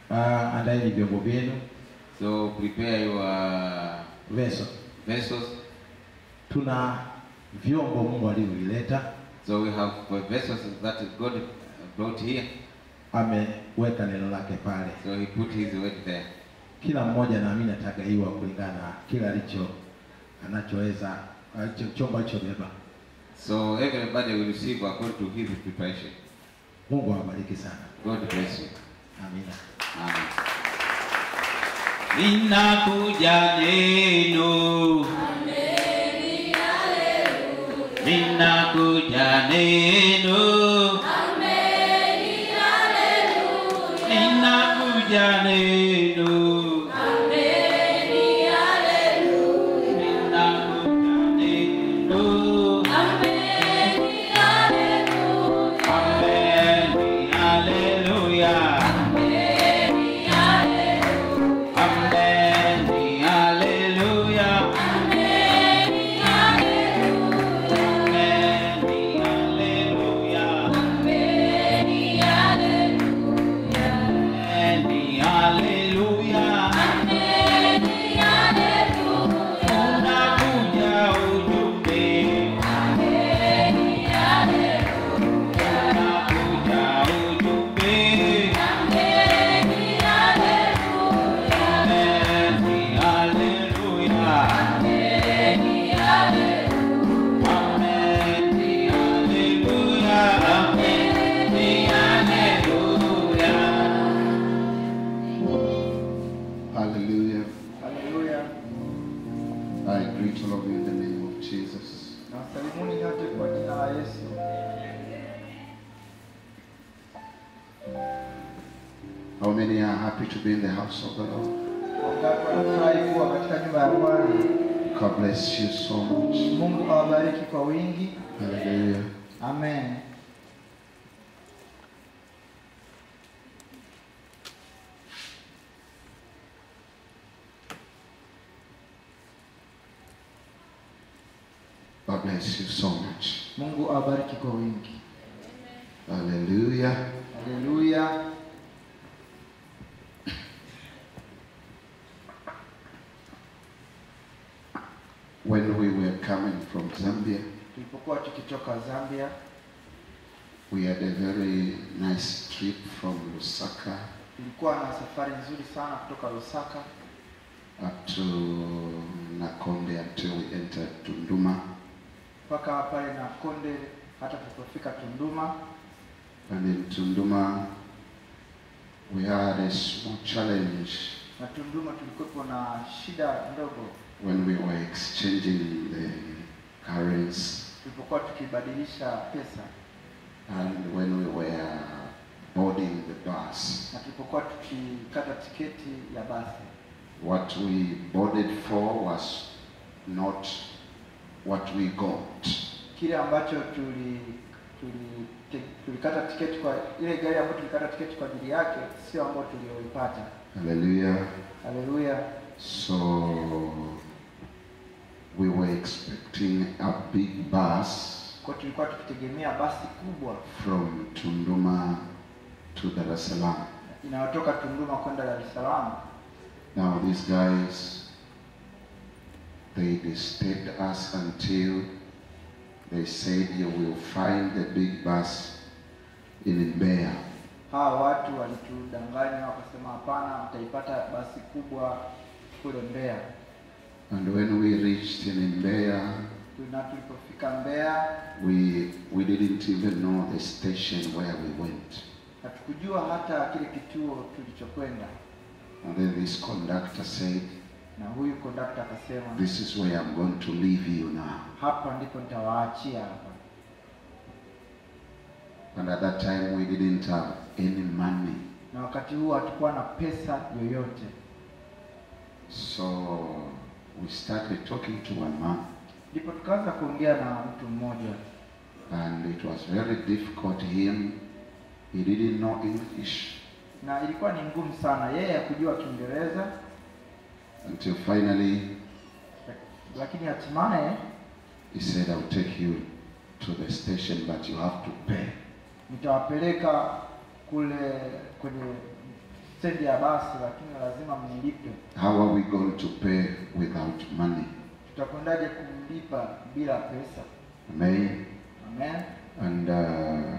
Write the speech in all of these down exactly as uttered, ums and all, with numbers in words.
Uh, andaeni vyombo vyenu. So prepare your vessels. Vessels. Tuna vyombo Mungu alivyoleta. So we have vessels that God brought here. Ameweka neno lake pale. So he put his word there. Kila mmoja naamini atagaiwa kulingana na kila alicho anachoweza alicho chombo alichobeba. So everybody will receive according to his preparation. Mungu awabariki sana. God bless you. Amina. Amen. Ninakuja neno. Amen. Hallelujah. Ninakuja neno. Amen. Hallelujah. Ninakuja neno. How many are happy to be in the house of the Lord? God bless you so much. Hallelujah. Amen. God bless you so much. Mungu awabariki kwa wingi. Hallelujah. Hallelujah. When we were coming from Zambia, tulipokuwa tukitoka Zambia, we had a very nice trip from Lusaka. Tulikuwa na safari nzuri sana kutoka Lusaka up to Nakonde until we entered Tunduma. Paka pale Nakonde hata tulipofika Tunduma. And in Tunduma we had a small challenge. Na Tunduma tulikuwa na shida ndogo. When we were exchanging the currency. Tulipokuwa tukibadilisha pesa. And when we were boarding the bus. Na tulipokuwa tukikata tiketi ya basi. What we boarded for was not what we got. Kile ambacho tuli tuli tulikata tiketi kwa ile gari ambayo tulikata tiketi kwa ajili yake sio ambayo tulioipata. Hallelujah. Hallelujah. So we were expecting a big bus. Kwa tulikuwa tukitegemea basi kubwa from Tunduma to Dar es Salaam. Inayotoka Tunduma kwenda Dar es Salaam. Now these guys, they disturbed us until they said you will find the big bus in Mbeya. Hawa watu walitudanganya wakasema hapana, mtaipata basi kubwa kule Mbeya. And when we reached in Mbeya, na tulipofika Mbeya, we we didn't even know the station where we went. Hatukujua hata kile kituo tulichokwenda. And then this conductor said, na huyu conductor akasema, this is where I'm going to leave you now. Hapa ndipo nitawaachia hapa. And at that time we didn't have any money. Na wakati huo hatukuwa na pesa yoyote. So we started talking to one man. Ndipo tukaanza kuongea na mtu mmoja. And it was very difficult him. He didn't know English. Na ilikuwa ni ngumu sana yeye hakujua Kiingereza. Until finally, lakini hatimaye, he said, I'll take you to the station but you have to pay. Nitawapeleka kule kwenye stendi ya basi, lakini lazima mnilipe. How are we going to pay without money? Tutakwendaje kumlipa bila pesa? Amen. Amen. And uh,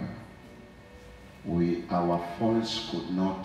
we, our phones could not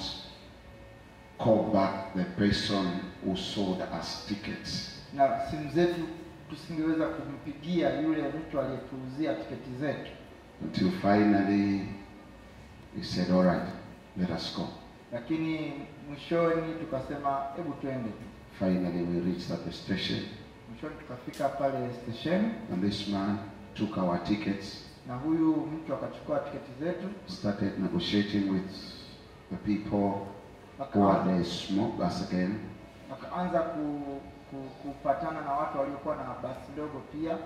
call back the person who sold us tickets. Na simu zetu tusingeweza kumpigia yule mtu aliyetuuzia tiketi zetu. Until finally he said, all right, let us go. Lakini mwishoni tukasema hebu twende. Finally we reached at the station. Mwishoni tukafika pale station. And this man took our tickets. Na huyu mtu akachukua tiketi zetu. Started negotiating with the people who had smoked us again. Akaanza ku, ku, kupatana na watu waliokuwa na basi ndogo pia.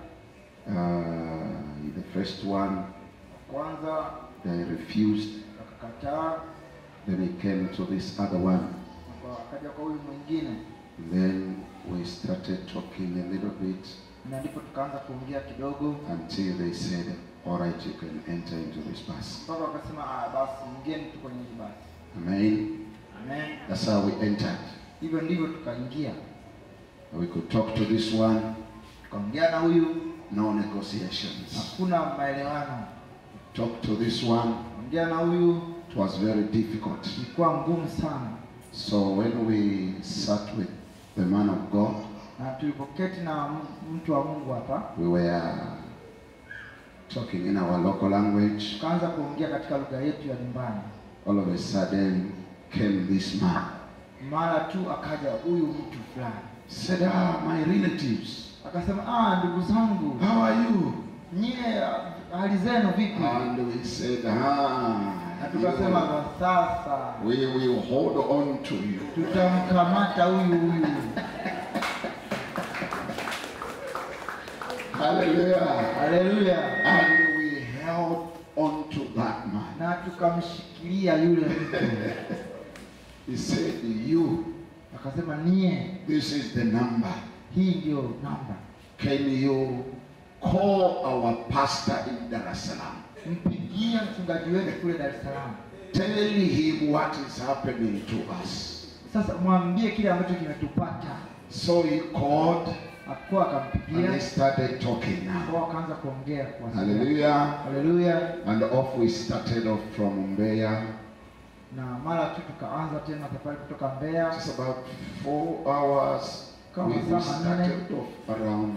Uh, the first one, kwanza they refused. Akakataa. Then he came to this other one. Akaja kwa huyu mwingine. Then we started talking a little bit. Na ndipo tukaanza kuongea kidogo. Until they said, all right, you can enter into this bus. Mpaka wakasema ah, basi ingieni tu kwenye hii basi. Amen. Amen. That's how we entered. Hivyo ndivyo tukaingia. We could talk to this one. Tukaongea na huyu. No negotiations. Hakuna maelewano. Talk to this one. Ongea na huyu. It was very difficult. Ilikuwa ngumu sana. So when we sat with the man of God, na tulipoketi na mtu wa Mungu hapa, we were talking in our local language. Tukaanza kuongea katika lugha yetu ya nyumbani. All of a sudden came this man. Mara tu akaja huyu mtu fulani. Said, ah, my relatives. Akasema, ah, ndugu zangu. How are you? Nyie hali zenu vipi? And we said, ah, tukasema kwa sasa we will hold on to you. Tutamkamata huyu huyu. Hallelujah. Hallelujah. And we held on to that man. Na tukamshikilia yule mtu. He said, you. Akasema nie. This is the number. Hii ndio namba. Can you call our pastor in Dar es Salaam? Mpigie mchungaji wetu kule Dar es Salaam. Tell him what is happening to us. Sasa mwambie kile ambacho kimetupata. So he called. Akwa akampigia. And they started talking now. Kwa akaanza kuongea kwa sababu. Hallelujah. Hallelujah. And off we started off from Mbeya. Na mara tu tukaanza tena safari kutoka Mbeya. Just about four hours. Kama we started off around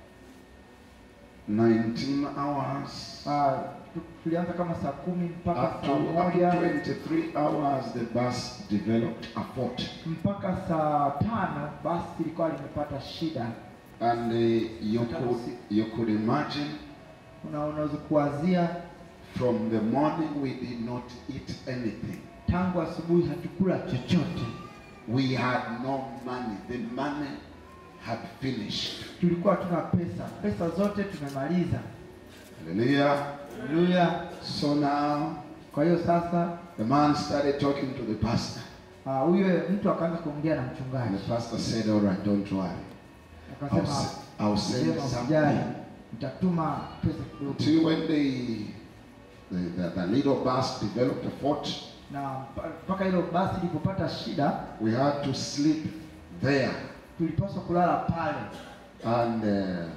nineteen hours. Ah, tulianza kama saa kumi mpaka Up to, saa up to moja. twenty-three hours the bus developed a fault. Mpaka saa tano basi ilikuwa limepata shida. And uh, you could you could imagine. Unaweza kuwazia. From the morning we did not eat anything. Tangu asubuhi hatukula chochote. We had no money. The money had finished. Tulikuwa tuna pesa. Pesa zote tumemaliza. Hallelujah. Hallelujah. So now, kwa hiyo sasa, the man started talking to the pastor. Ah, uh, huyo mtu akaanza kuongea na mchungaji. And the pastor said, all right, don't worry. Akasema, I'll send something. Nitatuma pesa kidogo. Till when they the, the, the little bus developed a fault. Na mpaka hilo basi lilipopata shida, we had to sleep there. Tulipaswa kulala pale. And uh,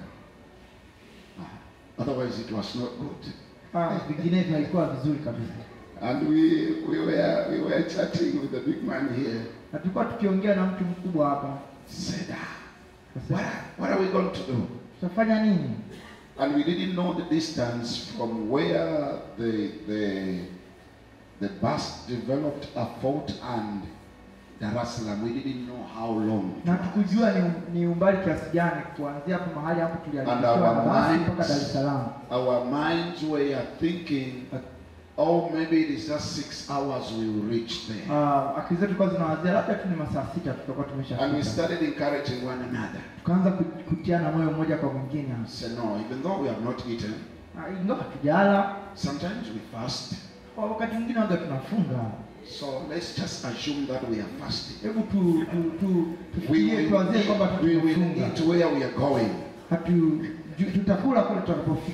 otherwise it was not good. Ah, vinginevyo haikuwa vizuri kabisa. And we we were we were chatting with the big man here. Na tulikuwa tukiongea na mtu mkubwa hapa. Said, what, what are we going to do? Tutafanya nini? And we didn't know the distance from where the the the bus developed a fault and Dar es Salaam. We didn't know how long. Na tukujua ni, ni umbali kiasi gani kuanzia hapo mahali hapo tulialishwa na basi mpaka Dar es Salaam. Our minds were thinking, oh, maybe it is just six hours we will reach there. Ah, akili zetu kwa zinawazia labda tu ni masaa sita tutakuwa tumeshafika. And we started encouraging one another. Tukaanza kutiana moyo mmoja kwa mwingine. So no, even though we have not eaten, ah, ingawa hatujala, sometimes we fast. Kwa wakati mwingine waga tunafunga. So let's just assume that we are fasting. Hebu tu tu tu tufikie tuanze kwamba we will eat where we are going. Hatu tutakula kule tutakapofika.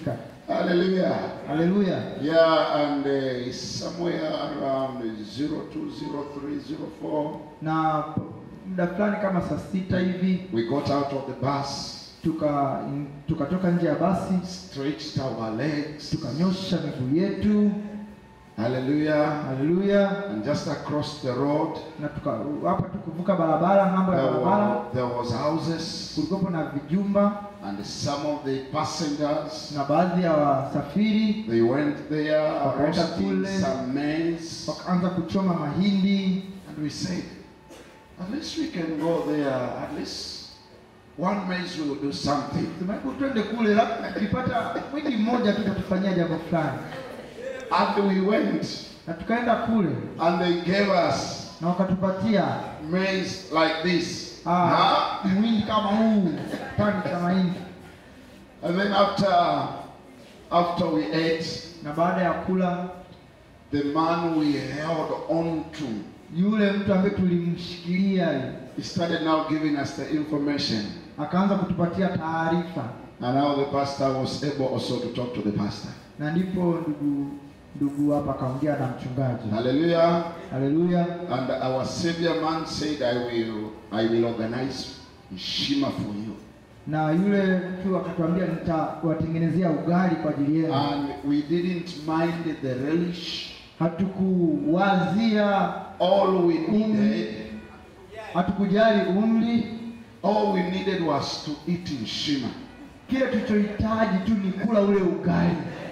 Hallelujah. Haleluya. Yeah, and uh, somewhere around zero two zero three zero four, Na muda fulani kama saa sita hivi we got out of the bus, tuka tukatoka nje ya basi, stretched our legs. tukanyosha miguu yetu. Hallelujah. Haleluya. And just across the road, Na tuka hapa tukuvuka barabara, mambo ya there barabara, were, there was houses, kulikuwa na vijumba and some of the passengers, na baadhi ya wasafiri they went there Wakaenda roasting kule. some maize, wakaanza kuchoma mahindi. and we said, at least we can go there, at least one maize will do something. Tumeku twende kule, labda tukipata mwindi mmoja tu tutafanyia jambo fulani. And we went, Na tukaenda kule and they gave us na wakatupatia maize like this. ah, mwindi kama huu, tani za mahindi. And then after, after we ate, Na baada ya kula, the man we held on to, yule mtu ambaye tulimshikilia he started now giving us the information. akaanza kutupatia taarifa, And now the pastor was able also to talk to the pastor. na ndipo ndugu ndugu hapa akaongea na mchungaji. Hallelujah. Haleluya. And our savior man said, I will, I will organize shima for you. Na yule mtu akatuambia nitawatengenezea ugali kwa ajili yenu. And we didn't mind the relish. Hatukuwazia, All we needed, hatukujali umri. all we needed was to eat in shima. Kile tulichohitaji tu ni kula ule ugali.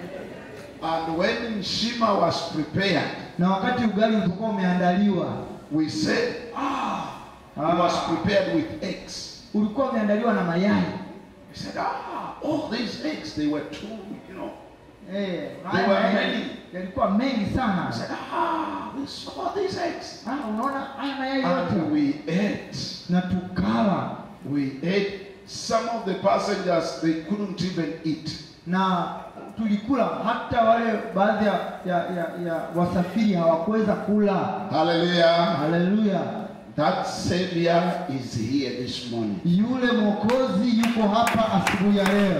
And when shima was prepared, Na wakati ugali ulipokuwa umeandaliwa, we said, ah, it was prepared with eggs. ulikuwa umeandaliwa na mayai. We said, ah, all these eggs, they were too, you know. Eh, They were mayai many. yalikuwa mengi We sana. said, ah, this, all these eggs. Ah, unaona haya mayai And yote. we ate. Na tukala. We ate. Some of the passengers, they couldn't even eat. Na tulikula, hata wale baadhi ya, ya, ya, ya wasafiri hawakuweza kula. Hallelujah. Haleluya. That Savior is here this morning. Yule Mwokozi yuko hapa asubuhi ya leo.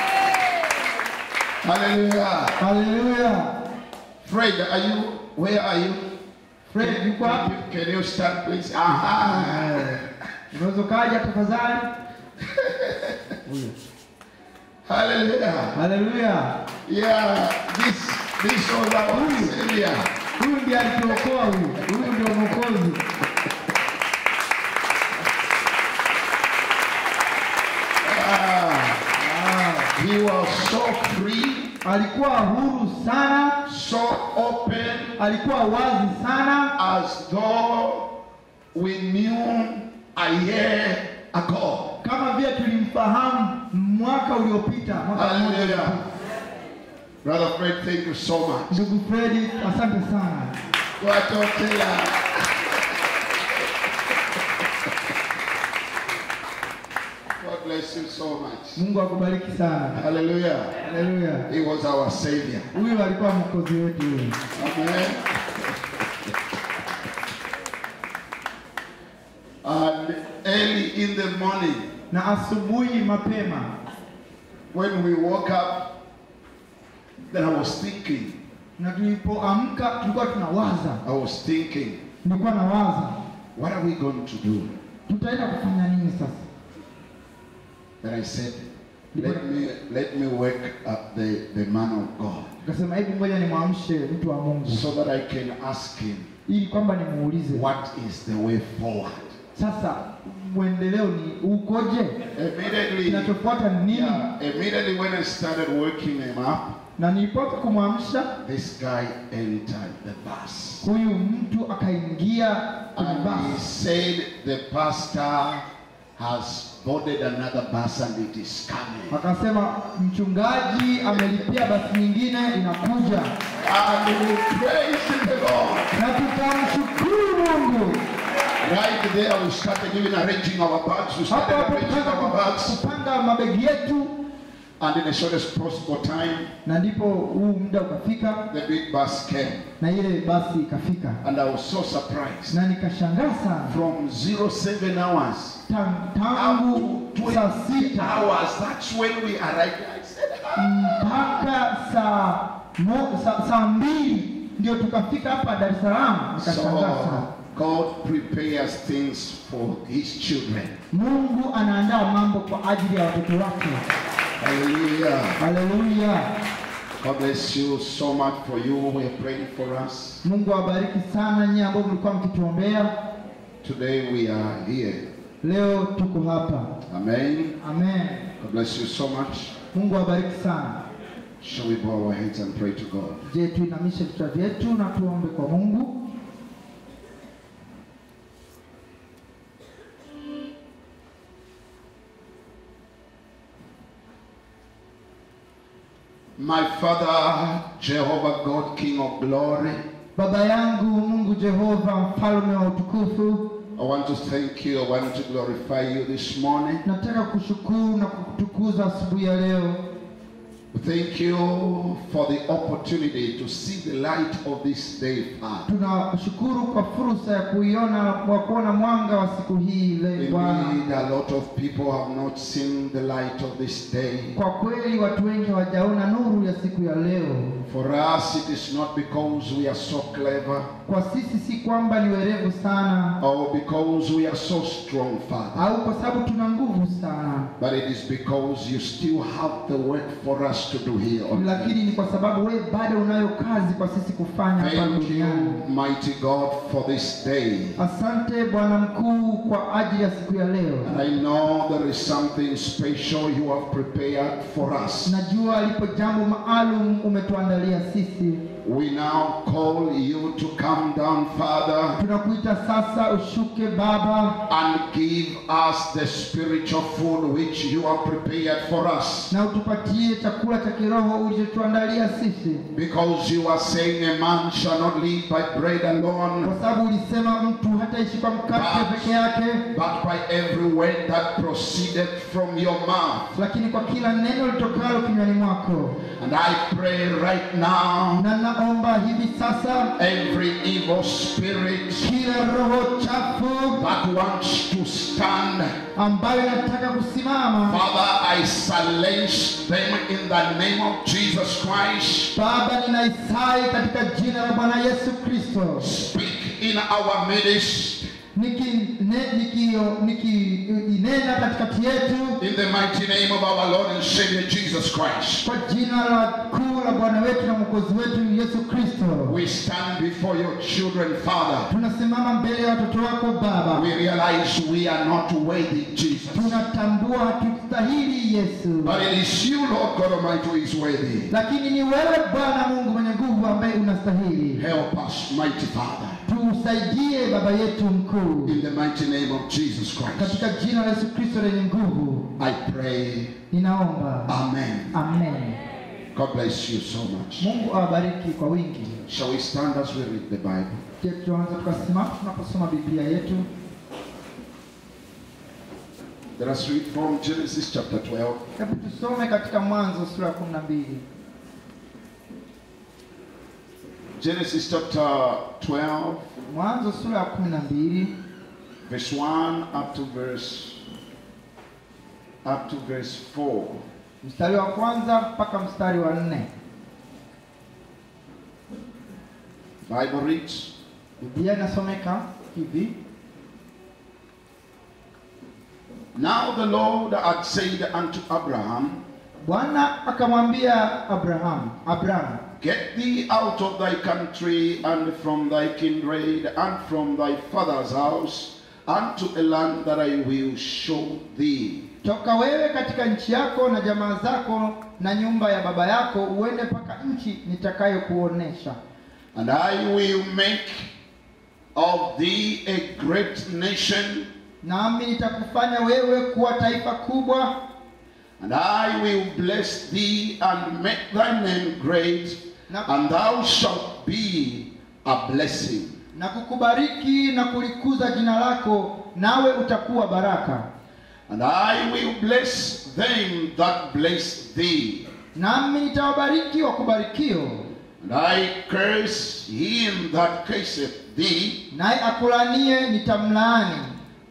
Hallelujah. Haleluya. Fred, are you, where are you? Fred yuko Can hapa. you, can you stand, please? Aha. Unaweza kaja tafadhali? Hallelujah. Haleluya. Yeah, this, this was our Savior. Huyu ndiye alituokoa huyu. Huyu ndio Mwokozi. Ah, he was so free, Alikuwa huru sana, so open, alikuwa wazi sana, as though we knew a year ago. kama vile tulimfahamu mwaka uliopita, mwaka mmoja Hallelujah. uliopita. Brother Fred, thank you so much. Ndugu Fredi, asante sana. Watotea. God bless you so much. Mungu akubariki sana. Hallelujah. Haleluya. He was our Savior. Huyu alikuwa mwokozi wetu huyu. Amen. And early in the morning, Na asubuhi mapema when we woke up, then I was thinking, na tulipoamka tulikuwa tunawaza, I was thinking, nilikuwa nawaza what are we going to do? tutaenda kufanya nini sasa. Then I said, let me let me wake up the, the man of God Nikasema hebu ngoja nimwamshe mtu wa Mungu so that I can ask him, ili kwamba nimuulize, what is the way forward? sasa mwendeleo ni ukoje? Immediately, Kinachofuata ni nini? yeah, immediately when I started waking him up, Na nilipoanza kumwamsha, this guy entered the bus. huyu mtu akaingia kwenye And he basi. said the pastor has boarded another bus and it is coming. Akasema mchungaji amelipia basi nyingine inakuja. And we praise the Lord. Na tutamshukuru Mungu. Right there we started even arranging our bags. We Hapo started hapo arranging tukaanza our bags. kupanga mabegi yetu, And in the shortest possible time, na ndipo huu muda ukafika the big bus came. na ile basi ikafika. And I was so surprised. Na nikashangaa sana. From zero seven hours Tangu, up tangu to saa twenty sita hours, that's when we arrived. I said, ah. mpaka saa mo, saa, saa mbili ndio tukafika hapa Dar es Salaam. Nikashangaa sana. So God prepares things for his children. Mungu anaandaa mambo kwa ajili ya watoto wake. Hallelujah. Hallelujah. God bless you so much for you who are praying for us. Mungu awabariki sana nyinyi ambao mlikuwa mkituombea. Today we are here. Leo tuko hapa. Amen. Amen. God bless you so much. Mungu awabariki sana. Shall we bow our heads and pray to God? Je, tuinamishe vichwa vyetu na tuombe kwa Mungu. My Father, Jehovah God, King of glory, Baba yangu Mungu Jehova, mfalme wa utukufu, I want to thank you. I want to glorify you this morning. nataka kushukuru na kukutukuza asubuhi ya leo. Thank you for the opportunity to see the light of this day, Father. Tunashukuru kwa fursa ya kuiona kwa kuona mwanga wa siku hii leo Bwana. Indeed, a lot of people have not seen the light of this day. Kwa kweli watu wengi hawajaona nuru ya siku ya leo. For us, it is not because we are so clever Kwa sisi si kwamba ni werevu sana or because we are so strong, Father, au kwa sababu tuna nguvu sana, but it is because you still have the work for us to do here on earth. lakini ni kwa sababu wewe bado unayo kazi kwa sisi kufanya hapa Thank you, duniani. mighty God, for this day. Asante Bwana mkuu kwa ajili ya siku ya leo. And I know there is something special you have prepared for us. Najua lipo jambo maalum umetuandalia sisi. We now call you to come down, Father, Tunakuita sasa ushuke Baba and give us the spiritual food which you have prepared for us. na utupatie chakula cha kiroho ulichotuandalia sisi, Because you are saying a man shall not live by bread alone, kwa sababu ulisema mtu hataishi kwa mkate peke yake, but by every word that proceeded from your mouth. lakini kwa kila neno litokalo kinywani mwako. And I pray right now, Na naomba hivi sasa every evil spirit kila roho chafu that wants to stand, ambayo inataka kusimama, Father, I silence them in the name of Jesus Christ. Baba ninaisai katika jina la Bwana Yesu Kristo. Speak in our midst, Niki ne, nikio niki inena katikati yetu in the mighty name of our Lord and Savior Jesus Christ. kwa jina la kuu la Bwana wetu na Mwokozi wetu Yesu Kristo. We stand before your children, Father. Tunasimama mbele ya watoto wako Baba. We realize we are not worthy, Jesus. Tunatambua hatustahili Yesu, But it is you, Lord God Almighty, who is worthy. lakini ni wewe Bwana Mungu mwenye nguvu ambaye unastahili. Help us, mighty Father, Tusaidie Baba yetu mkuu, in the mighty name of Jesus Christ. katika jina la Yesu Kristo lenye nguvu I pray. ninaomba. Amen. Amen. God bless you so much. Mungu awabariki kwa wingi. Shall we stand as we read the Bible? Je, tuanze tukasimama tunaposoma Biblia yetu. Let us read from Genesis chapter twelve. Hebu tusome katika Mwanzo sura ya kumi na mbili. Genesis chapter twelve, Mwanzo sura ya kumi na mbili verse one up to verse up to verse four. mstari wa kwanza mpaka mstari wa nne. Bible reads, Biblia inasomeka hivi: Now the Lord had said unto Abraham, Bwana akamwambia Abraham, Abraham, Get thee out of thy country and from thy kindred and from thy father's house unto a land that I will show thee. toka wewe katika nchi yako na jamaa zako na nyumba ya baba yako uende mpaka nchi nitakayokuonesha. And I will make of thee a great nation, Nami nitakufanya wewe kuwa taifa kubwa, and I will bless thee and make thy name great, and thou shalt be a blessing. na kukubariki na kulikuza jina lako, nawe utakuwa baraka. And I will bless them that bless thee, Nami nitawabariki wakubarikio, and I curse him that curseth thee, naye akulanie nitamlaani.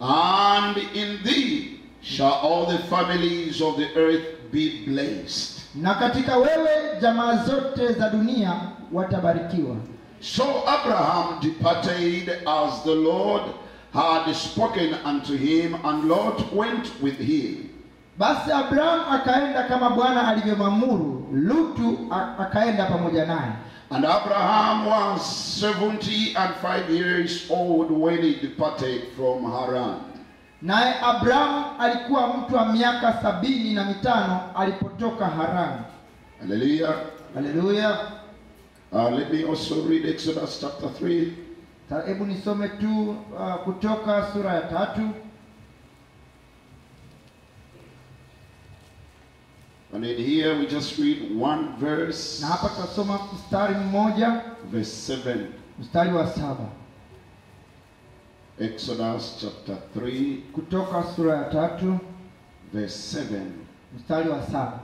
and in thee shall all the families of the earth be blessed. Na katika wewe jamaa zote za dunia watabarikiwa. So Abraham departed as the Lord had spoken unto him, and Lot went with him. Basi Abraham akaenda kama Bwana alivyomwamuru, Lutu akaenda pamoja naye. And Abraham was seventy and five years old when he departed from Haran. Naye Abraham alikuwa mtu wa miaka sabini na mitano alipotoka Haran. Hallelujah. Hallelujah. Uh, let me also read Exodus chapter three. Hebu nisome tu uh, Kutoka sura ya tatu. And in here we just read one verse. Na hapa tutasoma mstari mmoja, verse seven. Mstari wa saba. Exodus chapter three. Kutoka sura ya tatu, verse seven. Mstari wa saba.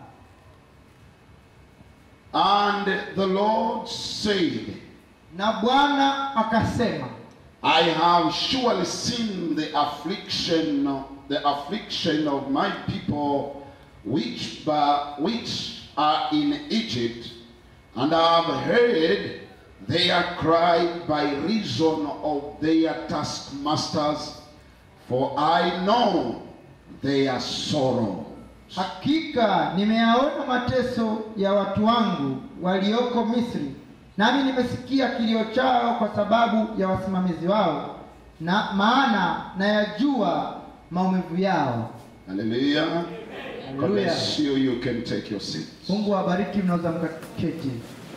And the Lord said, na Bwana akasema, I have surely seen the affliction, the affliction of my people which, by, which are in Egypt, and I have heard their cry by reason of their taskmasters, for I know their sorrow. Hakika nimeyaona mateso ya watu wangu walioko Misri, nami nimesikia kilio chao kwa sababu ya wasimamizi wao, na maana nayajua maumivu yao. Hallelujah. God bless you. You can take your seats. Mungu awabariki, mnaweza mkaketi.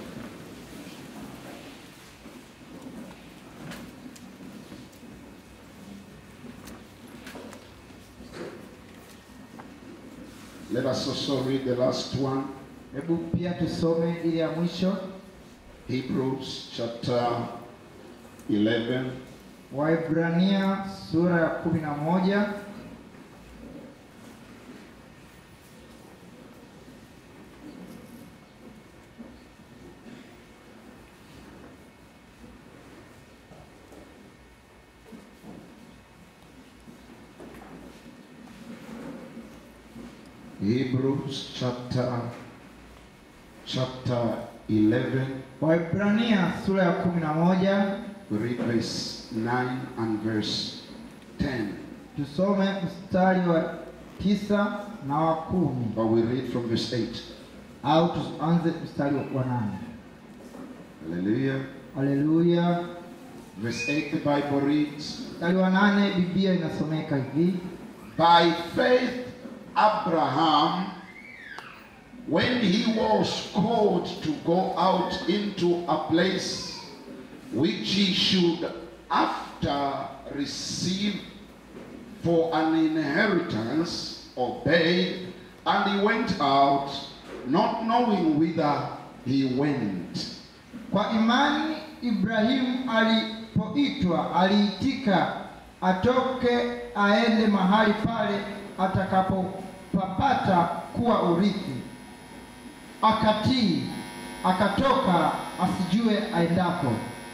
Let us also read the last one. Hebu pia tusome ile ya mwisho. Hebrews chapter eleven. Waebrania sura ya kumi na moja. Hebrews chapter chapter eleven. Waebrania sura ya kumi na moja. We read verse nine and verse ten. Tusome mstari wa tisa na wa kumi. But we read from verse eight. Au tuanze mstari wa nane. Hallelujah. Hallelujah. Verse eight, the Bible reads, mstari wa nane Biblia inasomeka hivi: by faith Abraham, when he was called to go out into a place which he should after receive for an inheritance, obeyed, and he went out, not knowing whither he went. Kwa imani Ibrahimu alipoitwa aliitika atoke aende mahali pale atakapopapata kuwa urithi. Akatii, akatoka asijue aendapo.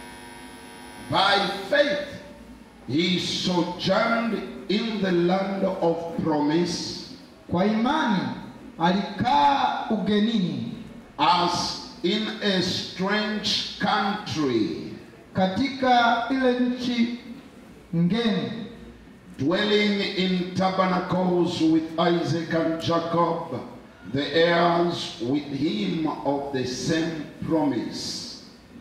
By faith he sojourned in the land of promise. Kwa imani alikaa ugenini, as in a strange country, katika ile nchi ngeni, dwelling in tabernacles with Isaac and Jacob, the heirs with him of the same promise.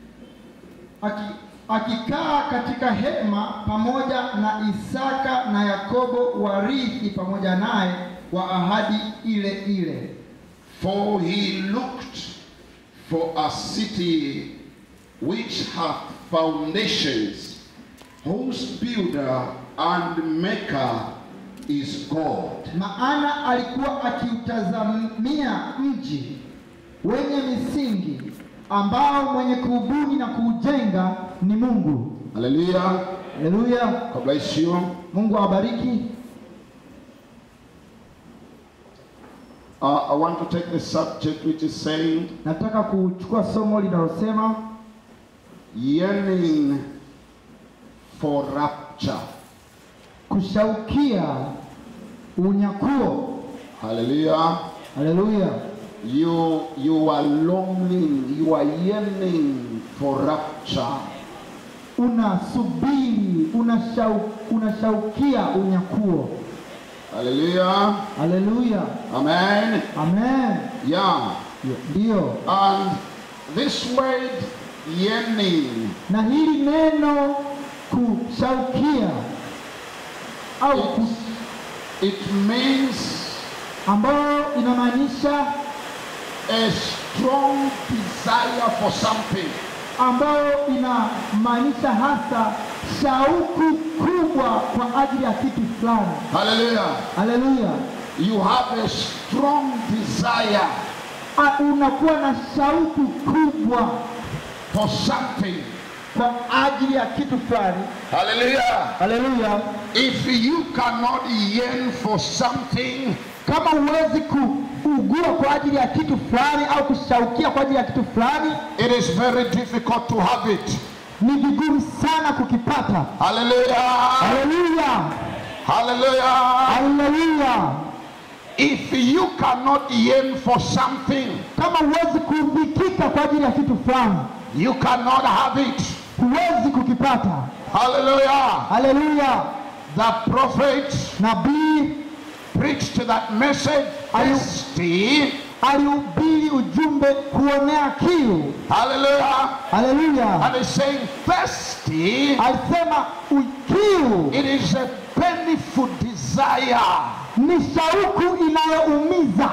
Aki, akikaa katika hema pamoja na Isaka na Yakobo, warithi pamoja naye wa ahadi ile ile. For he looked for a city which hath foundations, whose builder and maker is God. Maana alikuwa akiutazamia mji wenye misingi, ambao mwenye kuubuni na kuujenga ni Mungu. Hallelujah. Hallelujah. God bless you. Mungu awabariki. Uh, I want to take the subject which is saying, Nataka kuchukua somo linalosema yearning for rapture. kushaukia unyakuo. Hallelujah. Hallelujah. You, you are longing, you are yearning for rapture. Unasubiri, unashau, unashaukia unyakuo. Hallelujah. Hallelujah. Amen. Amen. Yeah. Ndio. And this word yearning, na hili neno kushaukia au ku, it means ambayo inamaanisha a strong desire for something. ambayo inamaanisha hasa shauku kubwa kwa ajili ya kitu fulani. Hallelujah. Hallelujah. You have a strong desire Unakuwa na shauku kubwa for something. kwa ajili ya kitu fulani. Hallelujah. Hallelujah. If you cannot yearn for something, kama huwezi kuugua kwa ajili ya kitu fulani au kushaukia kwa ajili ya kitu fulani, it is very difficult to have it. ni vigumu sana kukipata. Hallelujah. Hallelujah. Hallelujah. Hallelujah. If you cannot yearn for something, kama huwezi kuvikika kwa ajili ya kitu fulani, you cannot have it. huwezi kukipata. Hallelujah. Hallelujah. The prophet Nabii preached that message. Thirsty. alihubiri ujumbe kuonea kiu. Hallelujah. Hallelujah. And he's saying thirsty. Alisema kiu It is a painful desire. ni shauku inayoumiza.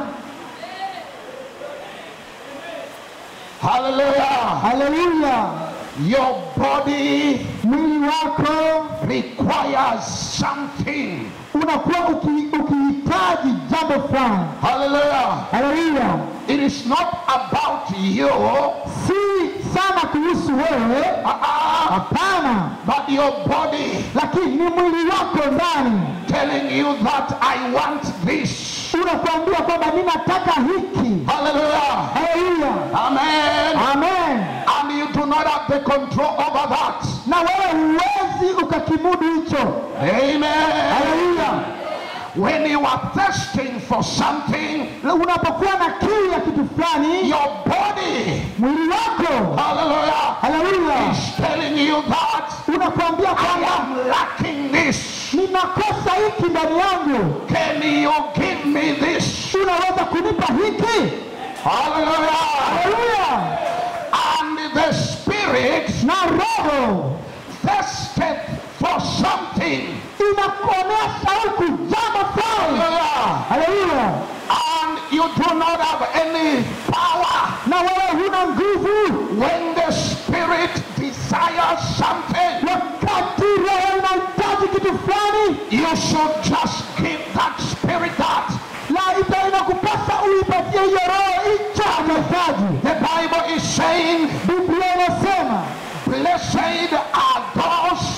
Hallelujah. Hallelujah. Your body Mwili wako requires something. unakuwa ukihitaji jambo fulani. Hallelujah. Hallelujah. It is not about you, si sana kuhusu wewe, uh-uh, hapana, but your body lakini ni mwili wako ndani telling you that I want this. unakuambia kwamba ninataka hiki. Hallelujah. Hallelujah. Amen. Amen. And you do not have the control over that. Na wewe huwezi ukakimudu hicho. Amen. Hallelujah. When you are thirsting for something, unapokuwa na kiu ya kitu fulani, your body, mwili wako, hallelujah, hallelujah, is telling you that unakuambia I kwamba am lacking this. ninakosa hiki ndani yangu. Can you give me this? Unaweza kunipa hiki? Hallelujah. Hallelujah. And the spirit Na roho thirsted for something. inakuonea shauku jambo fulani. Hallelujah. Hallelujah. And you do not have any power. Na wewe huna nguvu. When the spirit desires something, Wakati roho inahitaji kitu fulani, you should just give that spirit that. la ita inakupasa uipatie hiyo roho hicho anahitaji. The Bible is saying, Biblia inasema blessed are those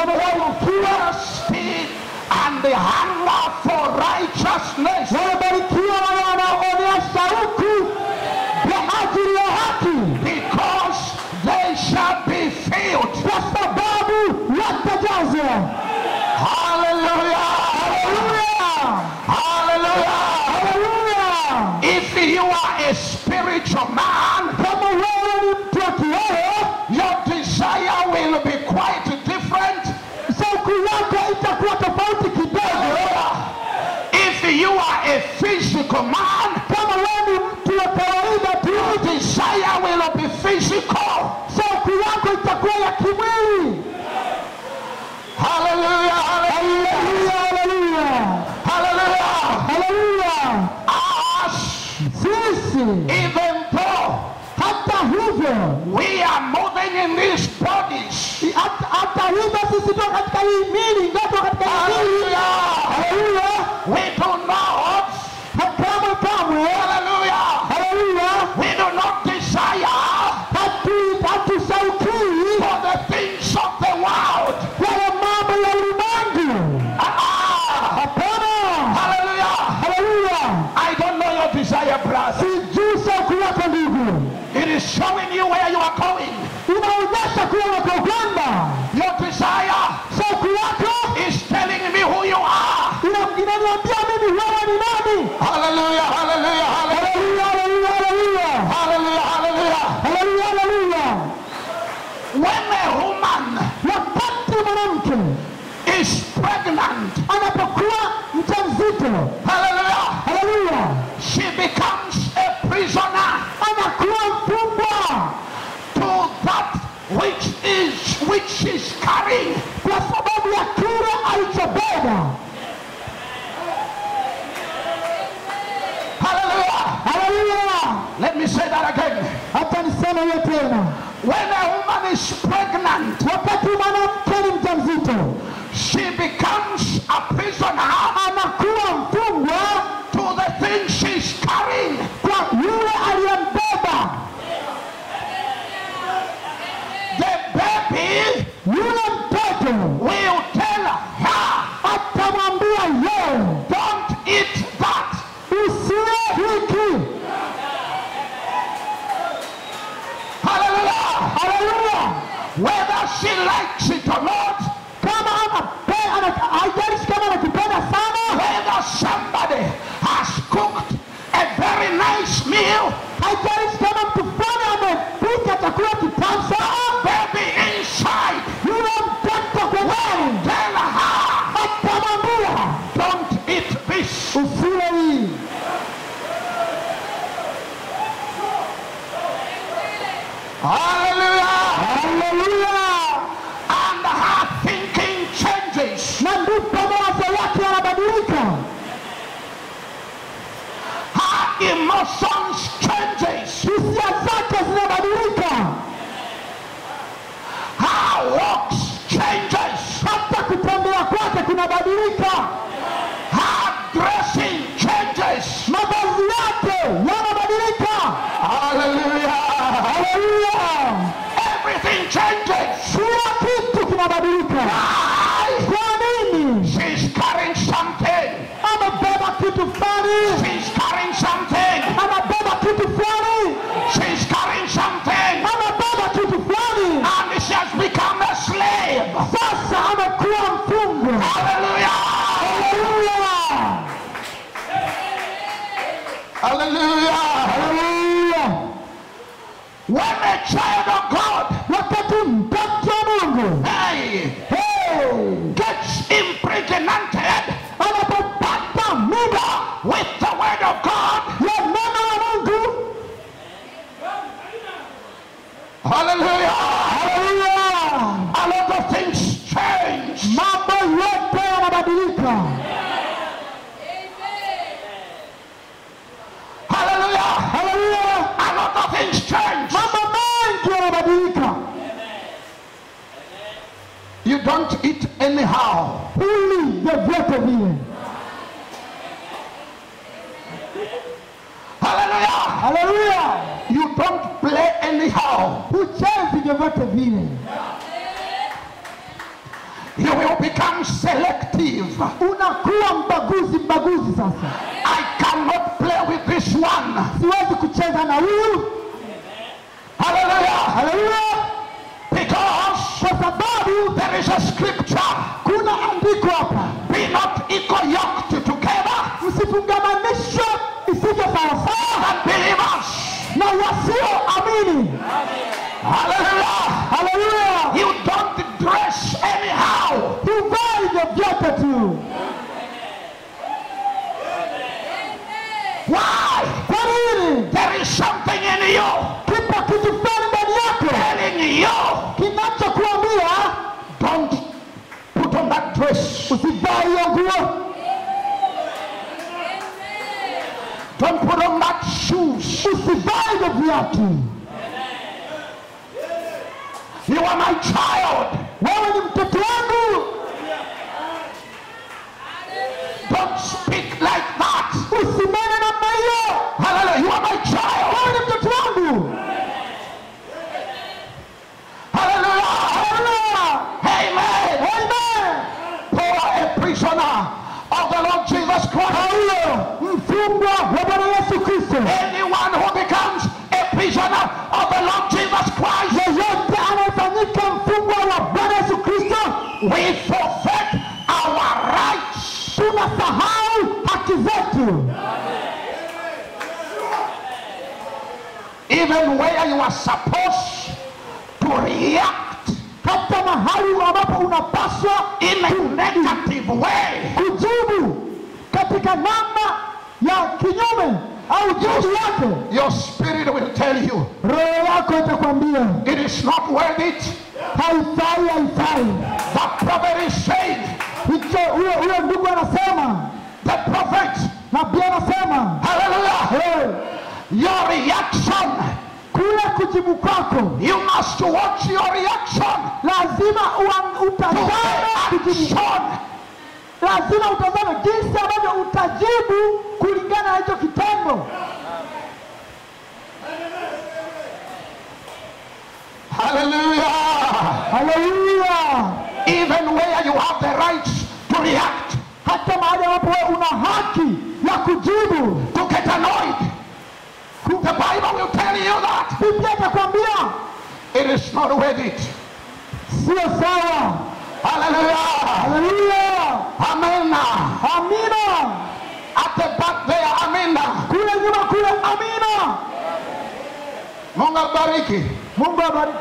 thirsty and the hunger for righteousness, wamebarikiwa wale wanaoonea shauku kwa ajili ya haki, because they shall be filled. kwa sababu watajazwa. Hallelujah. Hallelujah. Hallelujah. Hallelujah. If you are a spiritual man, Kama wewe ni mtu wa kiroho, your desire will be quite different. shauku yako itakuwa tofauti kidogo. If you are a physical man, Kama wewe ni mtu wa kawaida tu, your desire will be physical. shauku yako itakuwa ya kimwili. Hallelujah. Hallelujah. Hallelujah. Hallelujah. Hallelujah. Us, Sisi even though hata hivyo, we are moving in these bodies, hata hata hivyo sisi tu katika hii mili, ndio katika hii mili. Hallelujah. we do not, Kamwe kamwe. hallelujah, Hallelujah. we do not desire Hatu hatusaukii for the things of the world. yale mambo ya ulimwengu. Ah, Hapana. hallelujah. Hallelujah. I don't know your desire, brother. Sijui shauku yako ndugu. It is showing you where you are going. Inaonyesha kuwa unakokwenda. Your desire Shauku yako is telling me who you are. ina- inaniambia mimi wewe ni nani. Hallelujah, hallelujah, hallelujah. Hallelujah. Hallelujah. hivyo. Hallelujah. Haleluya. She becomes a prisoner Anakuwa mfungwa to that which is which she's carrying. kwa sababu ya kile alichobeba. Hallelujah. Haleluya. Let me say that again. Hata niseme hiyo tena. When a woman is pregnant, Wakati mwanamke ni mjamzito, she becomes a prisoner anakuwa mfungwa to the thing she's carrying. kwa yule aliyembeba. The baby Yule mtoto will tell her, atamwambia yeye, don't eat that. usile hiki. Hallelujah. Haleluya. Whether she likes it or not, Kama anapenda, haijalishi kama anakipenda sana, whether somebody has cooked a very nice meal, haijalishi kama mtu fulani amepika chakula kitamu sana, baby inside yule mtoto kwa ndani tell her, atamwambia don't eat this. usile hii. Hallelujah. Haleluya. And her thinking changes. Na ndipo mawazo yake yanabadilika, Her emotions changes. hisia zake zinabadilika, Her walks changes. hata kutembea kwake kunabadilika, Her dressing changes. mavazi yake yanabadilika. Hallelujah. Haleluya. Everything changes. Kila kitu kinabadilika. Why? Kwa nini? She's carrying something. Amebeba kitu fulani, She's carrying something. anabeba kitu fulani, She's carrying something. anabeba kitu fulani. And she has become a slave. Sasa amekuwa mfungwa. Hallelujah. Haleluya. Hallelujah. Haleluya. When a child of God, Wakati mtoto wa Mungu hey, hey, gets impregnated anapopata mimba with the word of God, ya neno la Mungu, hallelujah, haleluya, a lot of things change. mambo yote yanabadilika. Hallelujah. Haleluya. A lot of things change. Mambo mengi yanabadilika. You don't eat anyhow. Huli vyovyote vile. Hallelujah. Haleluya. You don't play anyhow. Huchezi vyovyote vile. You will become selective. Unakuwa mbaguzi mbaguzi sasa. I cannot play with this one. Siwezi kucheza na huyu. Hallelujah. Haleluya. Because Kwa sababu there is a scripture. kuna andiko hapa. Be not equal yoked together. Msifungamanishwe isivyo sawasawa Unbelievers. na wasioamini. Hallelujah. Haleluya. You don't dress anyhow. Huvai vyovyote tu. Why? Kwa nini? There is something in you Kipo kitu fulani ndani yako telling you, kinachokuambia don't put on that dress. usivai hiyo nguo, Don't put on that shoes. usivai hivyo viatu. You are my child. Wewe ni mtoto wangu, Don't speak like that. usinene namna hiyo. Hallelujah. You are my child. Wewe ni mtoto wangu. Hallelujah. Haleluya. Amen. Amen. For a prisoner of the Lord Jesus Christ. Mfungwa wa Bwana Yesu Kristo, Anyone who becomes a prisoner of the Lord Jesus Christ, yeyote anayefanyika mfungwa wa Bwana Yesu Kristo, we forfeit our rights. tunasahau haki zetu. Even where you are supposed to react Hata mahali ambapo unapaswa in a negative way, kujibu katika katika namna ya kinyume au juu yake, your spirit will tell you roho yako itakwambia it is not worth it. haifai, haifai. The prophet is saying, Hicho huyo huyo ndugu anasema, the prophet, nabii anasema, hallelujah, hey, your reaction, kule kujibu kwako you must watch your reaction lazima to utazame the kujibu. action. Lazima utazame jinsi ambavyo utajibu kulingana na hicho kitendo. Hallelujah. Haleluya. Even where you have the right to react, Hata mahali ambapo wewe una haki ya kujibu, to get annoyed, the Bible will tell you that Biblia itakwambia it is not worth it. sio sawa. Hallelujah. Haleluya. Amen. Amina. At the back there, amen. Kule nyuma kule, amina. Mungu abariki. Mungu abariki.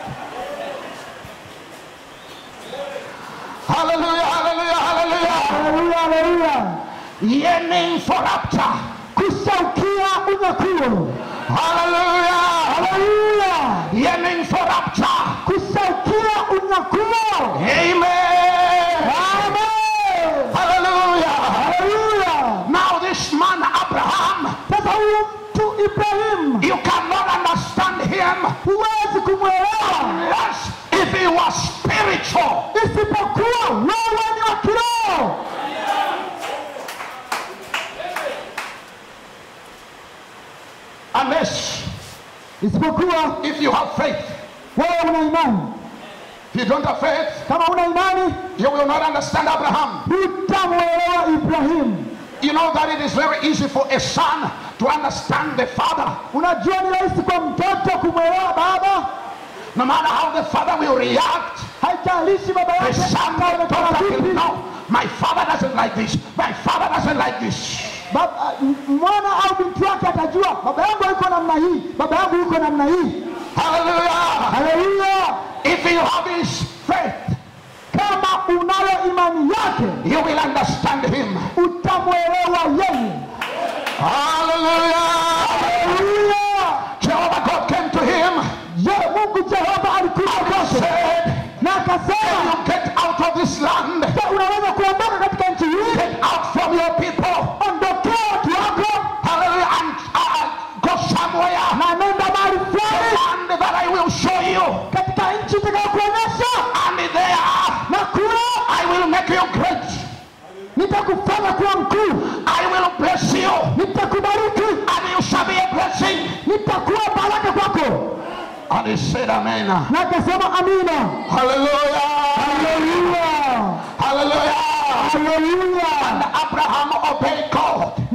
Hallelujah, hallelujah, hallelujah. Haleluya, haleluya. Yearning for rapture. Kushaukia unyakuo. Hallelujah. Haleluya. Yearning for rapture. Kushaukia unyakuo. Amen. Amen. Hallelujah. Haleluya. Now this man Abraham, Sasa huyu mtu Ibrahim, you cannot understand him huwezi kumwelewa unless if he was spiritual. isipokuwa wewe ni wa kiroho. Unless Isipokuwa if you have faith. wewe una imani. If you don't have faith, Kama una imani, you will not understand Abraham. hutamwelewa Ibrahim. You know that it is very easy for a son to understand the father. Unajua ni rahisi kwa mtoto kumwelewa baba. No matter how the father will react, Haijalishi baba the yake son ataonekana daughter will vipi. know. My father doesn't like this. My father doesn't like this. Baba, mwana au binti wake atajua baba yangu yuko namna hii, baba yangu yuko namna hii. Hallelujah. Haleluya. If you have his faith, Kama unayo imani yake, you will understand him. utamwelewa yeye. Hallelujah. Haleluya. Jehovah God came to him, Je, Mungu Jehova alikuja kwake said, na akasema, you get out of this land, je, unaweza kuondoka katika nchi hii? get out from your people. Ondokea watu wako Hallelujah. And uh, go somewhere. na nenda mahali fulani And that I will show you. katika nchi itakayokuonyesha, And there na kule I will make you great. nitakufanya kuwa mkuu, I will bless you. nitakubariki, And you shall be a blessing. nitakuwa baraka kwako. And he said, amen. Na akasema amina. Hallelujah. Haleluya. Hallelujah. Haleluya. And Abraham obeyed God.